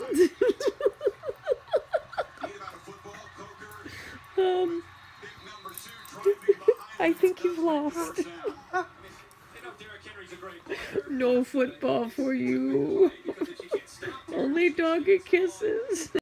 I think you've lost. No football for you. Only doggy kisses.